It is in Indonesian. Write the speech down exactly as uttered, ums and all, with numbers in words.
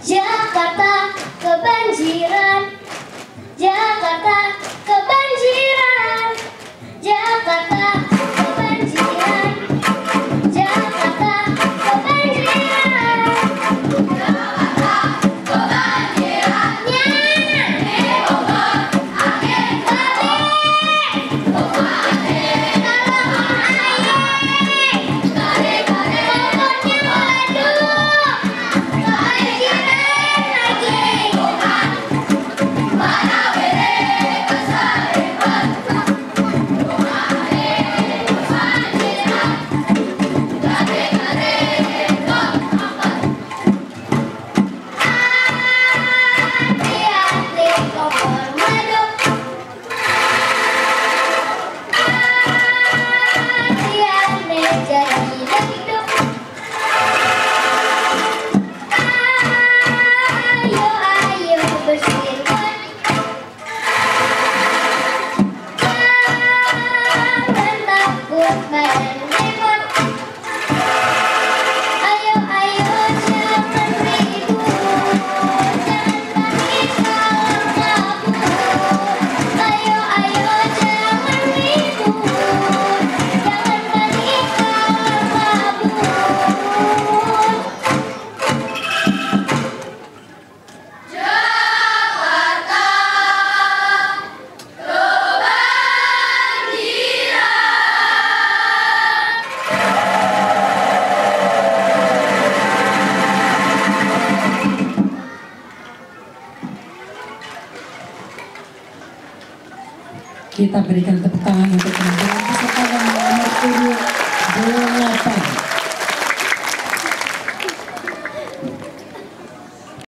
Jakarta kebanjiran, Jakarta kebanjiran, Jakarta kebanjiran, Jakarta kebanjiran, Jakarta kebanjiran. Di Bogor angin badai, badai kalau air, kare kare pokoknya waduh, kebanjiran lagi. Mana bere kesaripan, rumahnya kebanjiran, kare kare kok aman. Hati-hati kompor madu, hati-hati jadi degduk. Ayo ayo bersihkan, jangan takut badan ribut. Ayo ayo jangan ribut, jangan panik kalau kabur. Ayo ayo jangan ribut, jangan panik kalau kabur. Jakarta kebanjiran. Kita berikan tepuk tangan